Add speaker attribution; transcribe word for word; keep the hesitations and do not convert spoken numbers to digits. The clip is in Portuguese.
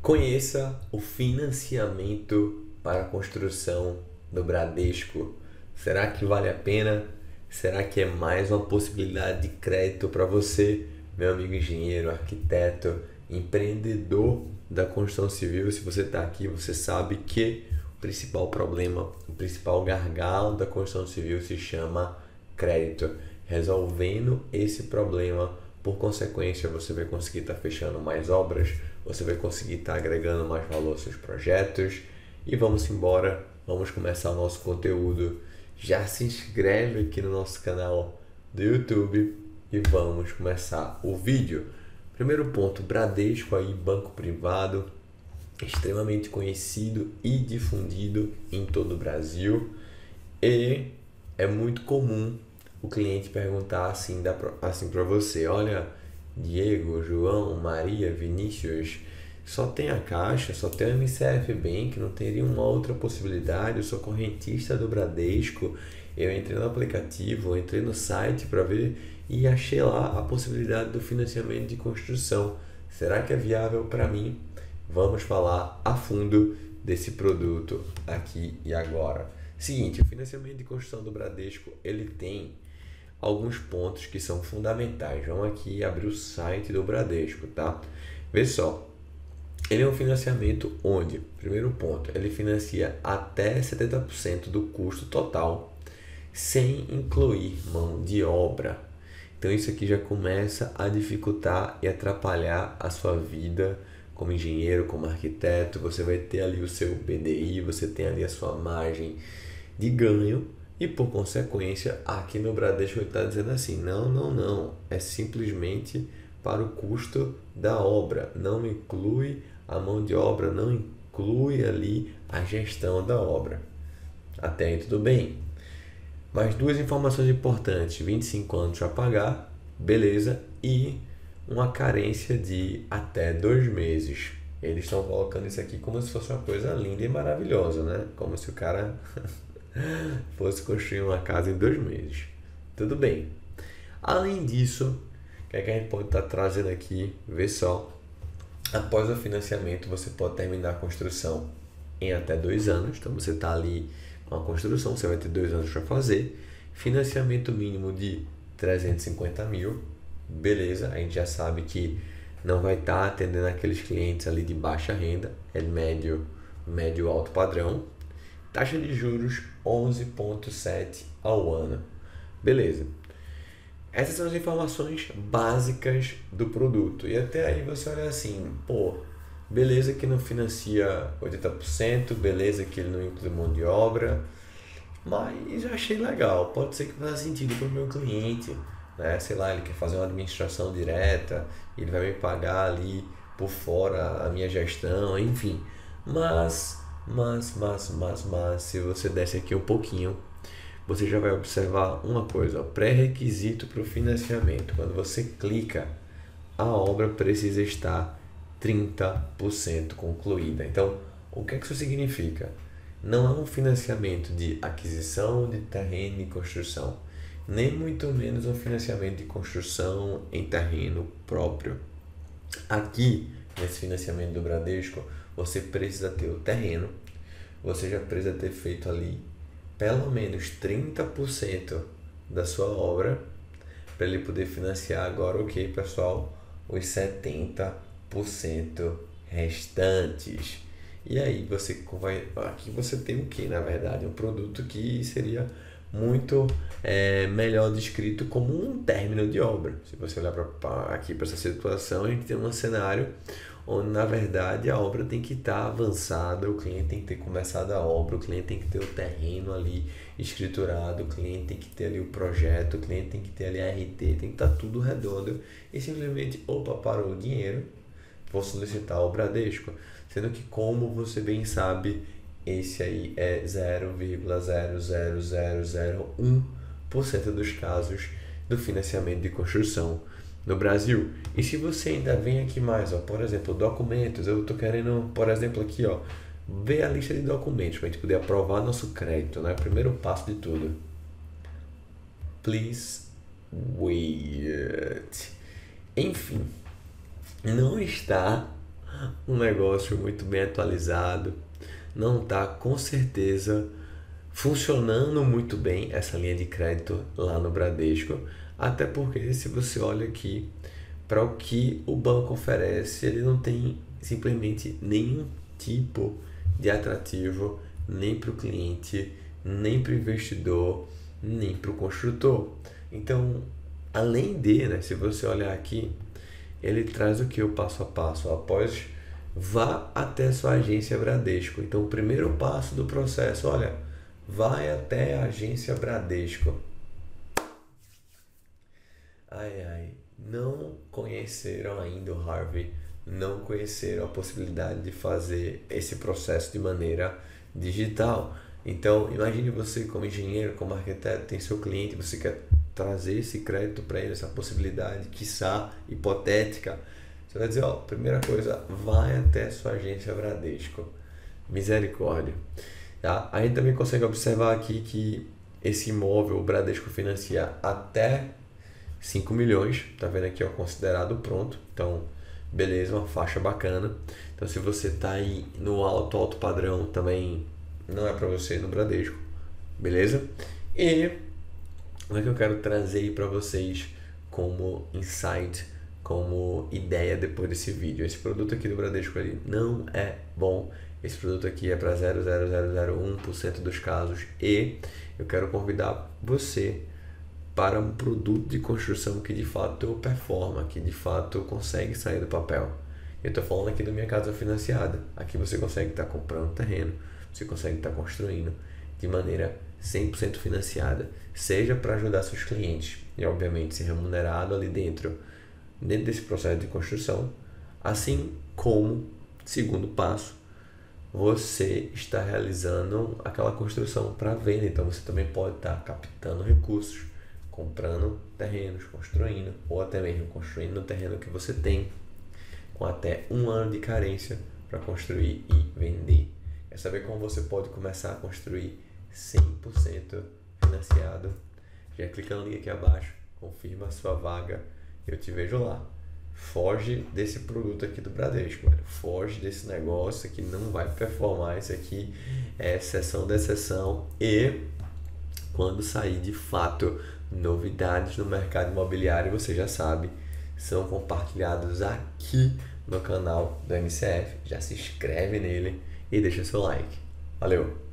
Speaker 1: Conheça o financiamento para a construção do Bradesco. Será que vale a pena? Será que é mais uma possibilidade de crédito para você, meu amigo engenheiro, arquiteto, empreendedor da construção civil? Se você está aqui, você sabe que o principal problema, o principal gargalo da construção civil se chama crédito. Resolvendo esse problema, por consequência, você vai conseguir estar fechando mais obras, você vai conseguir estar agregando mais valor aos seus projetos. E vamos embora, vamos começar o nosso conteúdo. Já se inscreve aqui no nosso canal do YouTube e vamos começar o vídeo. Primeiro ponto, Bradesco aí, banco privado, extremamente conhecido e difundido em todo o Brasil. E é muito comum o cliente perguntar assim, assim para você: olha, Diego, João, Maria, Vinícius, só tem a Caixa, só tem o M C F Bank, não teria uma outra possibilidade? Eu sou correntista do Bradesco, eu entrei no aplicativo, entrei no site para ver e achei lá a possibilidade do financiamento de construção. Será que é viável para mim? Vamos falar a fundo desse produto aqui e agora. Seguinte, o financiamento de construção do Bradesco, ele tem alguns pontos que são fundamentais. Vamos aqui abrir o site do Bradesco, tá? Vê só, ele é um financiamento onde, primeiro ponto, ele financia até setenta por cento do custo total, sem incluir mão de obra. Então isso aqui já começa a dificultar e atrapalhar a sua vida como engenheiro, como arquiteto. Você vai ter ali o seu P D I, você tem ali a sua margem de ganho. E por consequência, aqui no Bradesco ele está dizendo assim: não, não, não, é simplesmente para o custo da obra, não inclui a mão de obra, não inclui ali a gestão da obra. Até aí tudo bem. Mas duas informações importantes: vinte e cinco anos a pagar, beleza, e uma carência de até dois meses. Eles estão colocando isso aqui como se fosse uma coisa linda e maravilhosa, né? Como se o cara fosse construir uma casa em dois meses. Tudo bem. Além disso, o que é que a gente pode estar trazendo aqui? Vê só. Após o financiamento, você pode terminar a construção em até dois anos. Então, você está ali com a construção, você vai ter dois anos para fazer. Financiamento mínimo de trezentos e cinquenta mil. Beleza, a gente já sabe que não vai estar atendendo aqueles clientes ali de baixa renda, é médio, médio alto padrão. Taxa de juros onze vírgula sete ao ano. Beleza. Essas são as informações básicas do produto. E até aí você olha assim, pô, beleza que não financia oitenta por cento, beleza que ele não inclui mão de obra, mas eu achei legal, pode ser que faça sentido para o meu cliente, né? Sei lá, ele quer fazer uma administração direta, ele vai me pagar ali por fora a minha gestão, enfim. Mas... Mas, mas, mas, mas, se você desce aqui um pouquinho, você já vai observar uma coisa: pré-requisito para o financiamento. Quando você clica, a obra precisa estar trinta por cento concluída. Então, o que é que isso significa? Não é um financiamento de aquisição de terreno e construção, nem muito menos um financiamento de construção em terreno próprio. Aqui, nesse financiamento do Bradesco, você precisa ter o terreno, você já precisa ter feito ali pelo menos trinta por cento da sua obra para ele poder financiar agora, ok, pessoal, os setenta por cento restantes. E aí você vai, aqui você tem o que, na verdade? Um produto que seria muito é, melhor descrito como um término de obra. Se você olhar pra, aqui para essa situação, a gente tem um cenário onde, na verdade, a obra tem que estar avançada, o cliente tem que ter começado a obra, o cliente tem que ter o terreno ali escriturado, o cliente tem que ter ali o projeto, o cliente tem que ter ali a R T, tem que estar tudo redondo e simplesmente, opa, parou o dinheiro, vou solicitar o Bradesco. Sendo que, como você bem sabe, esse aí é zero vírgula zero zero zero zero um por cento dos casos do financiamento de construção no Brasil. E se você ainda vem aqui mais, ó, por exemplo, documentos, eu estou querendo, por exemplo, aqui, ó, ver a lista de documentos para a gente poder aprovar nosso crédito, né? Primeiro passo de tudo. Please wait. Enfim, não está um negócio muito bem atualizado, não está com certeza funcionando muito bem essa linha de crédito lá no Bradesco, até porque se você olha aqui para o que o banco oferece, ele não tem simplesmente nenhum tipo de atrativo nem para o cliente, nem para o investidor, nem para o construtor. Então, além de, né, se você olhar aqui, ele traz o que? O passo a passo. Após, vá até sua agência Bradesco. Então, o primeiro passo do processo, olha, vai até a agência Bradesco. Ai, ai, não conheceram ainda o Harvey, não conheceram a possibilidade de fazer esse processo de maneira digital. Então, imagine você como engenheiro, como arquiteto, tem seu cliente, você quer trazer esse crédito para ele, essa possibilidade, quiçá hipotética. Você vai dizer, ó, primeira coisa, vai até sua agência Bradesco. Misericórdia. Tá? A gente também consegue observar aqui que esse imóvel, o Bradesco financia até cinco milhões, tá vendo aqui, ó, considerado pronto. Então, beleza, uma faixa bacana. Então, se você tá aí no alto, alto padrão, também não é para você no Bradesco, beleza? E o que eu quero trazer aí para vocês como insight, como ideia depois desse vídeo. Esse produto aqui do Bradesco ali não é bom. Esse produto aqui é para zero vírgula zero zero zero um por cento dos casos e eu quero convidar você para um produto de construção que de fato performa, que de fato consegue sair do papel. Eu estou falando aqui da Minha Casa Financiada. Aqui você consegue estar comprando terreno, você consegue estar construindo de maneira cem por cento financiada, seja para ajudar seus clientes e obviamente ser remunerado ali dentro, dentro desse processo de construção, assim como, segundo passo, você está realizando aquela construção para venda. Então você também pode estar captando recursos, comprando terrenos, construindo, ou até mesmo construindo no terreno que você tem, com até um ano de carência para construir e vender. Quer saber como você pode começar a construir cem por cento financiado? Já clica no link aqui abaixo, confirma a sua vaga, eu te vejo lá. Foge desse produto aqui do Bradesco, velho. Foge desse negócio que não vai performar. Isso aqui é exceção da exceção. E quando sair de fato novidades no mercado imobiliário, você já sabe, são compartilhados aqui no canal do M C F. Já se inscreve nele e deixa seu like. Valeu!